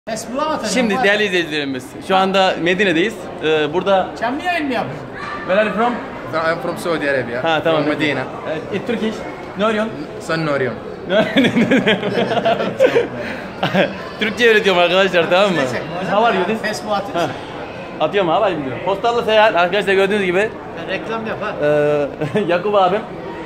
Şimdi değerli izleyicilerimiz, şu anda Medine'deyiz. Burada... Canlı yayın mı yapıyorsun? Where are you from? I'm from Saudi Arabia. Ha tamam. From Medina. Turkish. Ne arıyorsun? Sen ne arıyorsun? Türkçe öğretiyorum arkadaşlar, tamam mı? How are you? Facebook atıyorsun. Atıyorum abi, bilmiyorum. Postalla seyahat arkadaşlar, gördüğünüz gibi. Reklam yap ha. Yakup abim.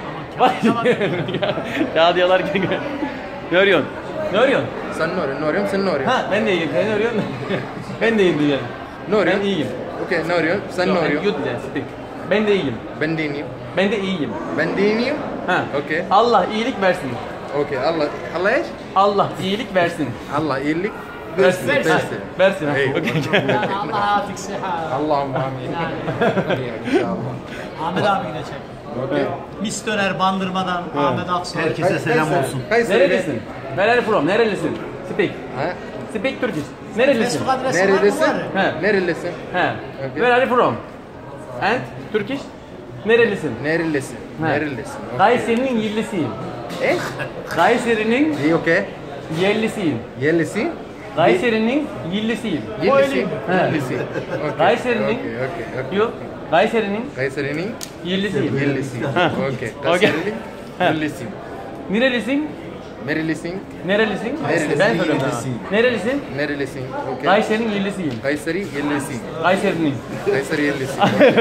Ya diyorlar ki ne arıyorsun? Ne arıyorsun? Sen ne arıyorsun? Ne arıyorum? Sen ne arıyorsun? Ha ben de iyiyim. Sen ne arıyorsun? Ben de iyiyim diyeceğim. Ne arıyorsun? Ben iyiyim. Okey, ne arıyorsun? Sen ne arıyorsun? Good diyeceğim. Speak. Ben de iyiyim. Ben diniyim. Ben de iyiyim. Ben diniyim. Ha. Okey. Allah iyilik versin. Okey. Allah eş? Allah iyilik versin. Allah iyilik Versin. versin. Versin. Hey. Okey. Allah atik sıhhat. Allah'ım amin. İnşallah. Ahmet abi yine çek. Okey. Mis döner bandırmadan Ahmet Aksoy. Herkese selam olsun. Nerelisin? Where are you from? Nerelisin? Speak. Ha? Speak Turkish. Nerelisin? Facebook adresi var mı? Nerelisin? He. Nerelisin? He. Okay. Where are you from? And Turkish? Nerelisin? Nerelisin? He. Nerelisin? Kayseri'nin yerlisiyim. Eş? Kayseri'nin İyi okey. yerlisiyim. Yerlisi? Kayseri'nin yerlisiyim. Yerlisi? He. Yerlisi. Okey. Kayseri'nin Okey. Yok. Kayseri'nin Kayseri'nin yerlisiyim. yerlisi. Ha. Okey. Okey. Kayseri'nin Ha. yerlisi. Nerelisin? Nerelisin? Nerelisin? Nerelisin? Ben soruyorum sana. Nerelisin? Nerelisin? Okey. Kayseri'nin yerlisiyim. Kayseri yerlisi. Kayseri'nin. Kayseri yerlisi.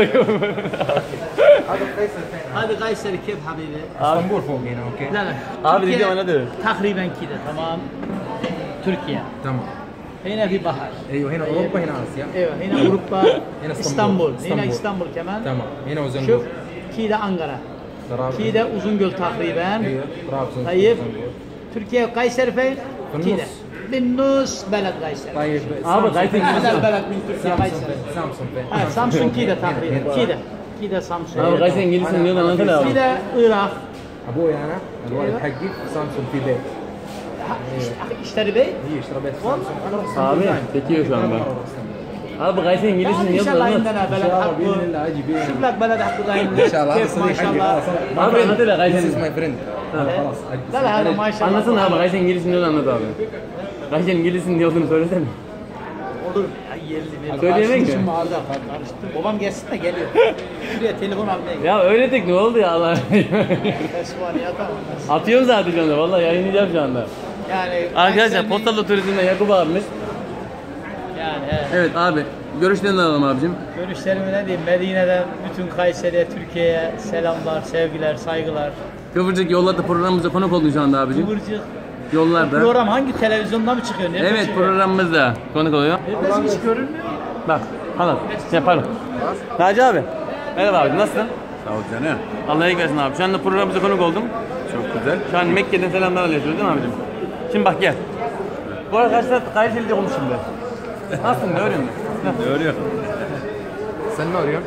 Hadi Kayseri keyif habibi. İstanbul fok yine okey. لا لا Abi Türkiye diyeceğim anladı. تقريبا كده تمام تركيا Tamam. هنا في بحر ايوه هنا اوروبا هنا اسيا. ايوه هنا اوروبا هنا اسطنبول هنا اسطنبول. اسطنبول كمان Tamam. Yine شوف Uzungöl. كده انقره Trabzon. كده uzungöl تقريبا ايوه Trabzon. طيب تركيا قيصر فين؟ في النص. كده بالنص بلد قيصر طيب Abi Kayseri هذا البلد من تركيا قيصر سامسونج فين؟ سامسونج كده تقريبا كده كده سامسونج Abi Kayseri'nin yerlisiyim diyorsun, anlatsana abi. كده العراق ابوي انا الوالد حقي سامسونج في بيت. اشتري بيت هي اشترى بيت سامسونج. Abi çekiyor şu anda. Abi Kayseri'nin yerlisiyim ان diyorsun, شاء الله anlat. عندنا بلد باذن حقه الله اجي بيه. شوف لك بلد حقه دايما ان شاء الله هذا كيف ما صديق شاء حقي الله خلاص. Abi anlat hele This is Kayseri'nin. my friend. خلاص. لا لا هذا ما شاء الله Anlatsana abi, Kayseri'nin yerlisiyim diyorsun, anlat abi. Kayseri'nin yerlisiyim diyorsun, söylesene. olur. Ay yerli bir. Söyleyemek mi? Karıştırma Arda, karıştır. Babam gelsin de geliyor. Şuraya telefon almaya gidiyor. Ya öğrettik, ne oldu ya Allah. Festival ya tamam. Atıyorum zaten şu anda, vallahi yayınlayacağım şu anda. Yani Arkadaşlar Kayseri'nin- Postalı Turizm'den Yakup abimiz. Yani evet. Evet abi, görüşlerini alalım abicim. Görüşlerimi ne diyeyim? Medine'den bütün Kayseri'ye, Türkiye'ye selamlar, sevgiler, saygılar. Kıvırcık yollarda programımıza konuk oldun şu anda abicim. Kıvırcık. Yollarda. Program hangi televizyonda mı çıkıyor? Nerede Evet, çıkıyor? programımızda konuk oluyor. Nerede hiç görünmüyor? Bak, hala. Pardon. Naci abi. Merhaba abi, nasılsın? Sağ ol canım. Allah'a iyi gelsin abi. Şu anda programımıza konuk oldum. Çok güzel. Şu an Mekke'den selamlar alıyoruz değil mi abicim? Şimdi bak gel. Bu arada karşıda Kayseri'de konuşayım ben. Nasılsın, ne öğrendin? Ne örüyor? Sen ne arıyorsun?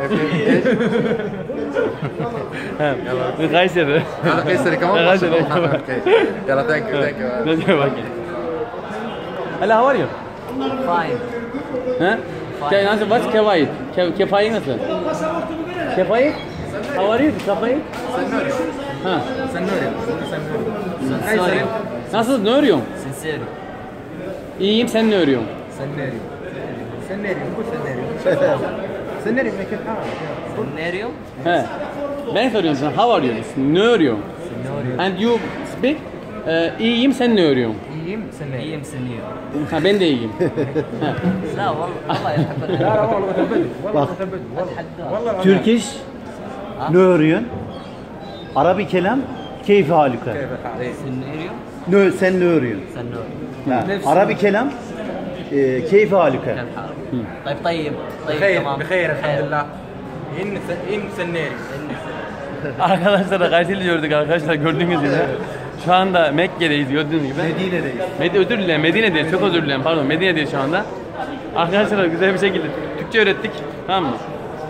He. Kayseri. هذا قيصري كمان ما شاء الله. اوكي. يلا ثانك يو ثانك يو. Ne diyor bak gel. Hello, how are you? Fine. He? Nasıl, what's kefayet? Kefayet nasıl? Kefayet? How are you? Kefayet? Ha. Sen ne arıyorsun? Sen ne arıyorsun? Nasıl, ne örüyorsun? Sincero. İyiyim, sen ne örüyorsun? Sen ne arıyorsun? Sen ne arıyorsun? Sen ne arıyorsun? Sen ne arıyorsun? كيف حالك؟ Nereye? He. Ben soruyorum sana, how are you? Ne örüyorsun? And you speak? İyiyim, sen ne örüyorsun? İyiyim. Sen ne İyiyim seni. Ha, ben de iyiyim. لا والله والله يحب لا لا والله بتهبد والله بتهبد والله Türkiş ne örüyorsun? Arabi kelam keyfi halika. كيف الحال؟ Ne sen ne örüyorsun? Ha, Arabi kelam keyfi halika. طيب طيب طيب بخير تمام بخير الحمد لله. إن سنيري. Arkadaşlar Kayseri'de gördük arkadaşlar, gördüğünüz gibi. Şu anda Mekke'deyiz gördüğünüz gibi. Medine'deyiz. Özür dilerim, Medine'deyiz, çok özür dilerim, pardon, Medine'deyiz şu anda. Arkadaşlar güzel bir şekilde Türkçe öğrettik, tamam mı?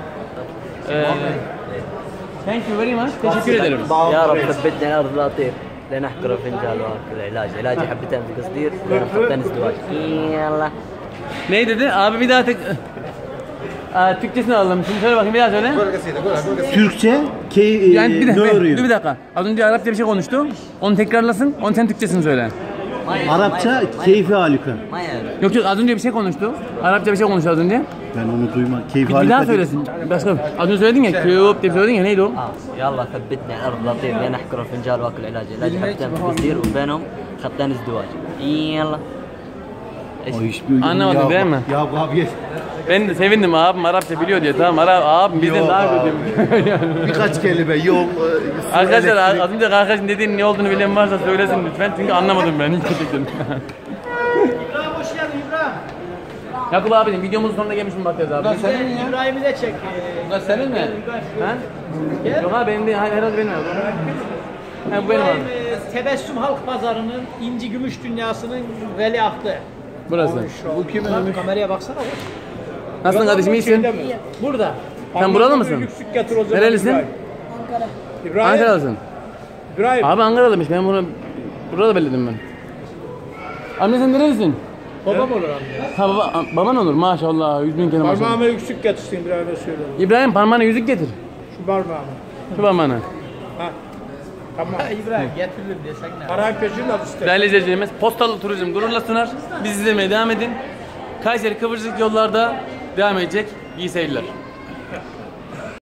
Thank you very much, teşekkür ederim. يا رب ثبتنا الارض لا طير لنحقر فنجان وهكذا علاجي حبتين في قصدير حبتين ازدواج يلا. Ne dedi? Abi bir daha Türkçesini alalım. Şimdi söyle bakayım, bir daha söyle. قول قصيدة قول قصيدة. Türkçe Yani bir ne dakika, örüyor? dur bir dakika. Az önce Arapça bir şey konuştu. Onu tekrarlasın, onu sen Türkçesini söyle. Arapça keyfi halika. ما يعرف. Yok yok az önce bir şey konuştu. Arapça bir şey konuştu az önce. Ben onu duyma. Keyfi Bir halika. daha söylesin. Başka. Az önce söyledin ya. Köp diye söyledin ya neydi o? يلا ثبتني على الارض لطيف لين احكر فنجان واكل علاج حبتين في قصدير وبينهم خطين ازدواج. يلا. O hiçbir Anlamadın değil mi? Ya abi Ben de sevindim abim Arapça biliyor diye. Tamam abim bizden Yok daha abi. kötü. birkaç kelime yok. Arkadaşlar az önce arkadaşın dediğinin ne olduğunu bilen varsa söylesin lütfen. Çünkü anlamadım ben. Gerçekten. İbrahim hoş geldin İbrahim. Yakup abinin videomuzun sonuna gelmişim bakacağız abi. İbrahim'i de çek. Bunlar senin mi? Ha? Yok abi benim değil. Herhalde benim abi. Ha bu benim abi. Tebessüm Halk Pazarı'nın inci gümüş dünyasının veliahtı. Burası. Bu kimin? Kameraya baksana. Nasılsın kardeşim iyisin? Burada. Sen buralı mısın? Yüksük getir o zaman. Nerelisin? İbrahim. Ankaralısın. İbrahim. Abi Ankaralıymış. Ben bunu burada belirledim ben. Anne sen nerelisin? Babam olur amca. Ha baban olur maşallah. 100.000 kere maşallah. Parmağıma yüksük getirsin İbrahim'e söyledim. İbrahim parmağına yüzük getir. Şu parmağıma. Şu parmağına. Ha. Tamam. İbrahim getiririm desek ne? Parayı peşin al işte. Değerli izleyicilerimiz, Postalı Turizm gururla sunar. Bizi izlemeye devam edin. Kayseri Kıvırcık yollarda devam edecek. İyi seyirler.